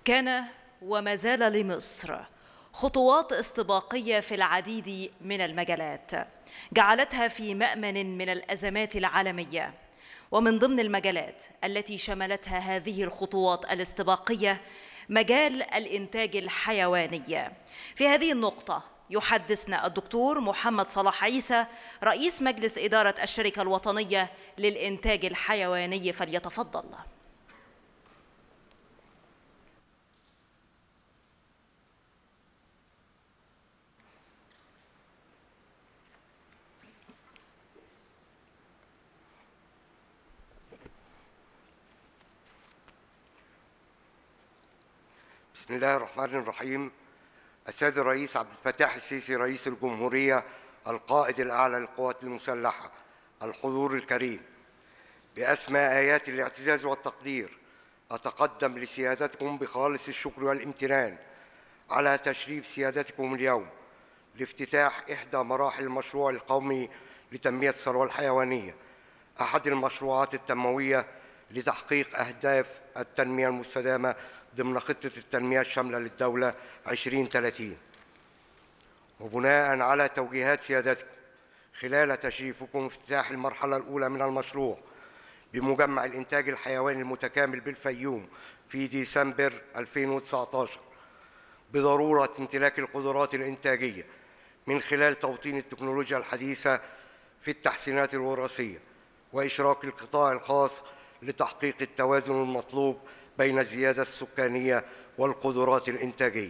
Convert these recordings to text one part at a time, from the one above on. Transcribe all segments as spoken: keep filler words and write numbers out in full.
كان وما زال لمصر خطوات استباقية في العديد من المجالات جعلتها في مأمن من الأزمات العالمية. ومن ضمن المجالات التي شملتها هذه الخطوات الاستباقية مجال الإنتاج الحيواني. في هذه النقطة يحدثنا الدكتور محمد صلاح عيسى رئيس مجلس إدارة الشركة الوطنية للإنتاج الحيواني، فليتفضل. بسم الله الرحمن الرحيم. السيد الرئيس عبد الفتاح السيسي رئيس الجمهورية القائد الأعلى للقوات المسلحة، الحضور الكريم، بأسمى آيات الاعتزاز والتقدير أتقدم لسيادتكم بخالص الشكر والامتنان على تشريف سيادتكم اليوم لافتتاح إحدى مراحل المشروع القومي لتنمية الثروة الحيوانية، أحد المشروعات التنموية لتحقيق أهداف التنمية المستدامة ضمن خطة التنمية الشاملة للدولة عشرين ثلاثين. وبناء على توجيهات سيادتكم خلال تشريفكم افتتاح المرحلة الأولى من المشروع بمجمع الإنتاج الحيواني المتكامل بالفيوم في ديسمبر ألفين وتسعة عشر بضرورة امتلاك القدرات الإنتاجية من خلال توطين التكنولوجيا الحديثة في التحسينات الوراثية وإشراك القطاع الخاص لتحقيق التوازن المطلوب بين الزيادة السكانية والقدرات الإنتاجية.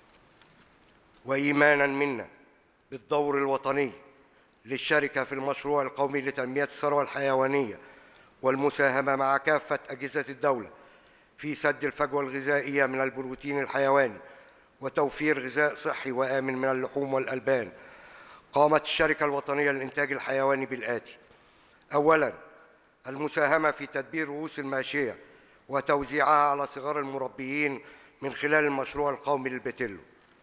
وإيماناً منا بالدور الوطني للشركة في المشروع القومي لتنمية الثروة الحيوانية والمساهمة مع كافة أجهزة الدولة في سد الفجوة الغذائية من البروتين الحيواني وتوفير غذاء صحي وآمن من اللحوم والألبان، قامت الشركة الوطنية للإنتاج الحيواني بالآتي: أولاً، المساهمة في تدبير رؤوس الماشية وتوزيعها على صغار المربيين من خلال المشروع القومي للبتلو.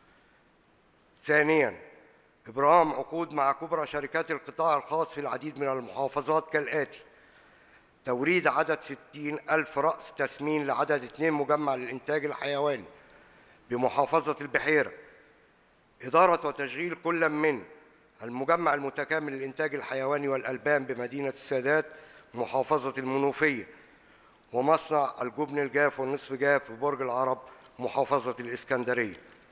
ثانياً، إبرام عقود مع كبرى شركات القطاع الخاص في العديد من المحافظات كالآتي: توريد عدد ستين ألف رأس تسمين لعدد اثنين مجمع للإنتاج الحيواني بمحافظة البحيرة، إدارة وتشغيل كل من المجمع المتكامل للإنتاج الحيواني والألبان بمدينة السادات محافظة المنوفية، ومصنع الجبن الجاف والنصف جاف ببرج العرب محافظة الإسكندرية.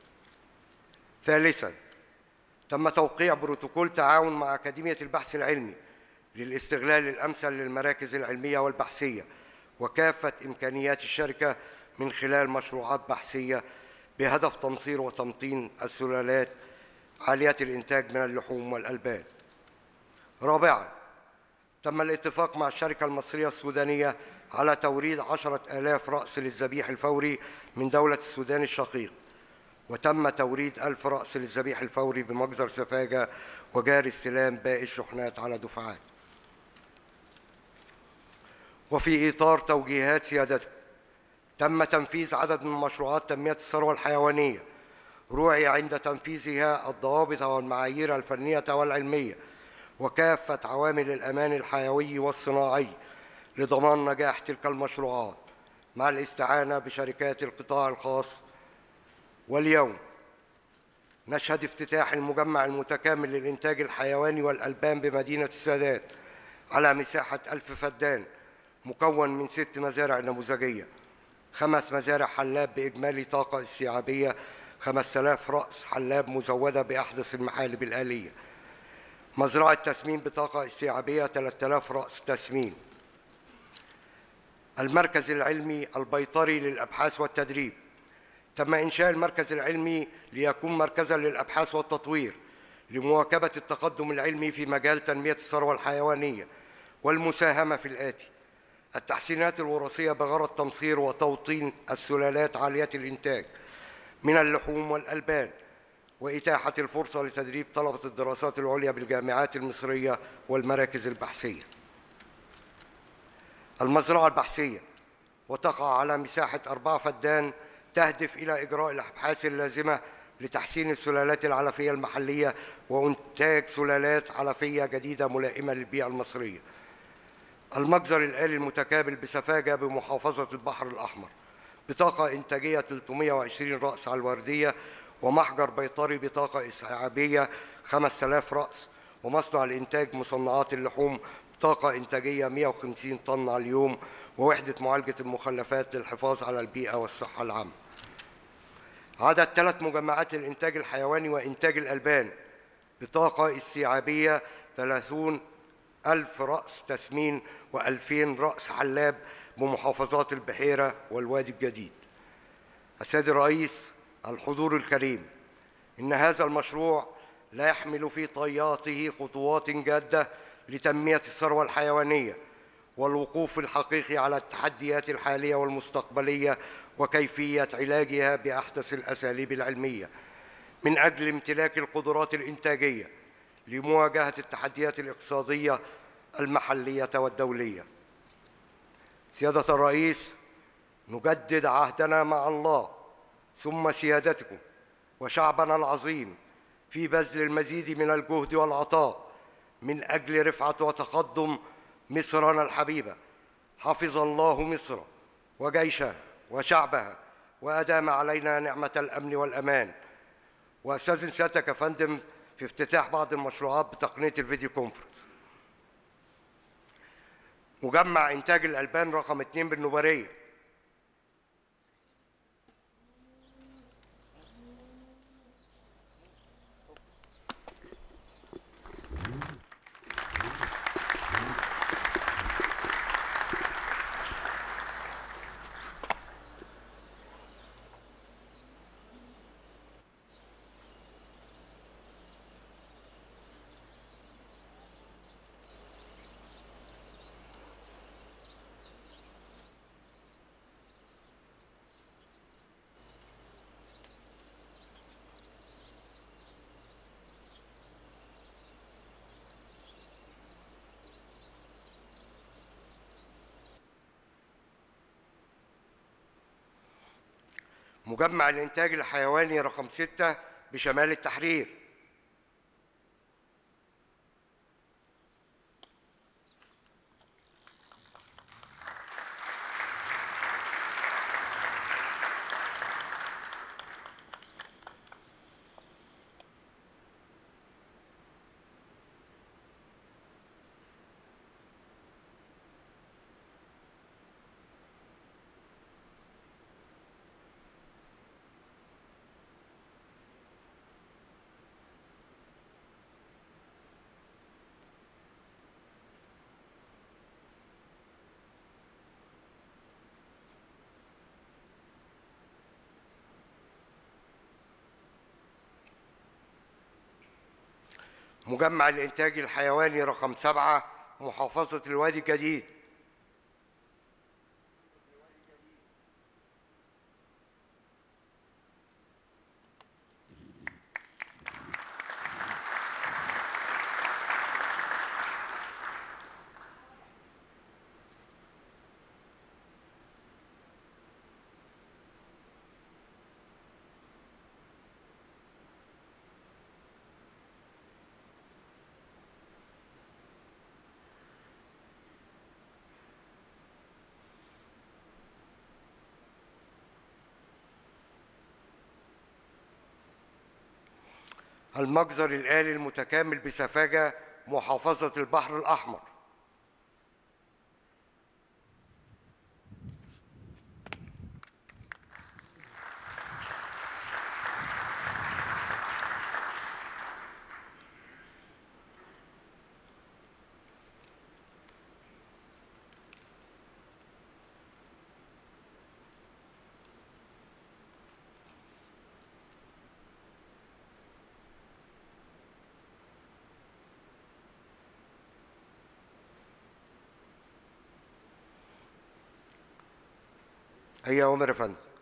ثالثاً، تم توقيع بروتوكول تعاون مع أكاديمية البحث العلمي للاستغلال الأمثل للمراكز العلمية والبحثية وكافة إمكانيات الشركة من خلال مشروعات بحثية بهدف تنصير وتمطين السلالات عالية الإنتاج من اللحوم والألبان. رابعاً، تم الاتفاق مع الشركة المصرية السودانية على توريد عشرة آلاف رأس للذبيح الفوري من دولة السودان الشقيق، وتم توريد ألف رأس للذبيح الفوري بمجزر سفاجة وجاري استلام باقي الشحنات على دفعات. وفي إطار توجيهات سيادتكم تم تنفيذ عدد من مشروعات تنمية الثروة الحيوانية روعي عند تنفيذها الضوابط والمعايير الفنية والعلمية وكافة عوامل الأمان الحيوي والصناعي لضمان نجاح تلك المشروعات مع الاستعانة بشركات القطاع الخاص. واليوم نشهد افتتاح المجمع المتكامل للإنتاج الحيواني والألبان بمدينة السادات على مساحة ألف فدان، مكون من ست مزارع نموذجية، خمس مزارع حلاب بإجمالي طاقة استيعابية خمسة آلاف رأس حلاب مزودة بأحدث المحالب الآلية، مزرعة تسمين بطاقة استيعابية ثلاثة آلاف رأس تسمين، المركز العلمي البيطري للأبحاث والتدريب. تم إنشاء المركز العلمي ليكون مركزاً للأبحاث والتطوير لمواكبة التقدم العلمي في مجال تنمية الثروة الحيوانية والمساهمة في الآتي: التحسينات الوراثية بغرض تمصير وتوطين السلالات عالية الإنتاج من اللحوم والألبان، وإتاحة الفرصة لتدريب طلبة الدراسات العليا بالجامعات المصرية والمراكز البحثية. المزرعة البحثية وتقع على مساحة أربعة فدان، تهدف إلى إجراء الأبحاث اللازمة لتحسين السلالات العلفية المحلية وإنتاج سلالات علفية جديدة ملائمة للبيئة المصرية. المجزر الآلي المتكامل بسفاجة بمحافظة البحر الأحمر بطاقة إنتاجية ثلاثمائة وعشرين رأس على الوردية، ومحجر بيطري بطاقة إسعابية خمسة آلاف رأس، ومصنع لإنتاج مصنعات اللحوم بطاقة إنتاجية مئة وخمسين طن على اليوم، ووحدة معالجة المخلفات للحفاظ على البيئة والصحة العامة. عدد ثلاث مجمعات للإنتاج الحيواني وإنتاج الألبان بطاقة استيعابية ثلاثين ألف رأس تسمين وألفين رأس حلاب بمحافظات البحيرة والوادي الجديد. السيد الرئيس، الحضور الكريم، إن هذا المشروع لا يحمل في طياته خطوات جادة لتنمية الثروة الحيوانية والوقوف الحقيقي على التحديات الحالية والمستقبلية وكيفية علاجها بأحدث الأساليب العلمية من أجل امتلاك القدرات الإنتاجية لمواجهة التحديات الاقتصادية المحلية والدولية. سيادة الرئيس، نجدد عهدنا مع الله ثم سيادتكم وشعبنا العظيم في بذل المزيد من الجهد والعطاء من أجل رفعة وتقدم مصرنا الحبيبة. حفظ الله مصر وجيشها وشعبها وأدام علينا نعمة الأمن والأمان. وأستاذن سيادتك يا فندم في افتتاح بعض المشروعات بتقنية الفيديو كونفرنس. مجمع إنتاج الألبان رقم اثنين بالنوبارية. مجمع الإنتاج الحيواني رقم ستة بشمال التحرير. مجمع الإنتاج الحيواني رقم سبعة محافظة الوادي الجديد. المجزر الآلي المتكامل بسفاجة محافظة البحر الأحمر. هي أوامر يا فندم.